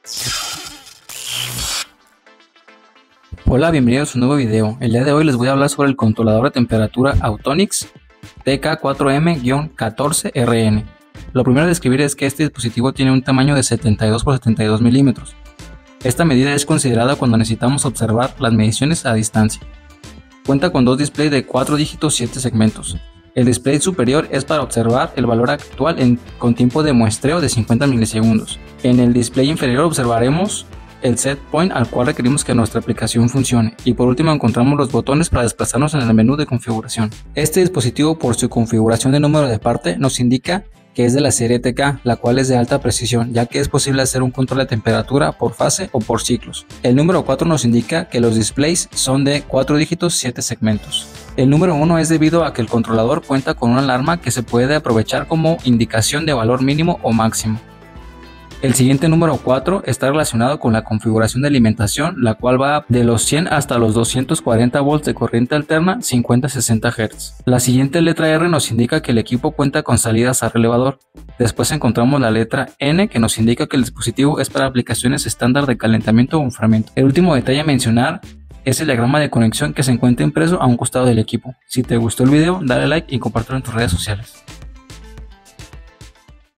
Hola, bienvenidos a un nuevo video. El día de hoy les voy a hablar sobre el controlador de temperatura Autonix TK4M-14RN. Lo primero a describir es que este dispositivo tiene un tamaño de 72 x 72 milímetros. Esta medida es considerada cuando necesitamos observar las mediciones a distancia. Cuenta con dos displays de 4 dígitos 7 segmentos. El display superior es para observar el valor actual con tiempo de muestreo de 50 milisegundos. En el display inferior observaremos el set point al cual requerimos que nuestra aplicación funcione, y por último encontramos los botones para desplazarnos en el menú de configuración. Este dispositivo, por su configuración de número de parte, nos indica que es de la serie TK, la cual es de alta precisión, ya que es posible hacer un control de temperatura por fase o por ciclos. El número 4 nos indica que los displays son de 4 dígitos 7 segmentos. El número 1 es debido a que el controlador cuenta con una alarma que se puede aprovechar como indicación de valor mínimo o máximo. El siguiente número 4 está relacionado con la configuración de alimentación, la cual va de los 100 hasta los 240 volts de corriente alterna 50-60 Hz. La siguiente letra R nos indica que el equipo cuenta con salidas a relevador. Después encontramos la letra N, que nos indica que el dispositivo es para aplicaciones estándar de calentamiento o enfriamiento. El último detalle a mencionar es el diagrama de conexión que se encuentra impreso a un costado del equipo. Si te gustó el video, dale like y compártelo en tus redes sociales.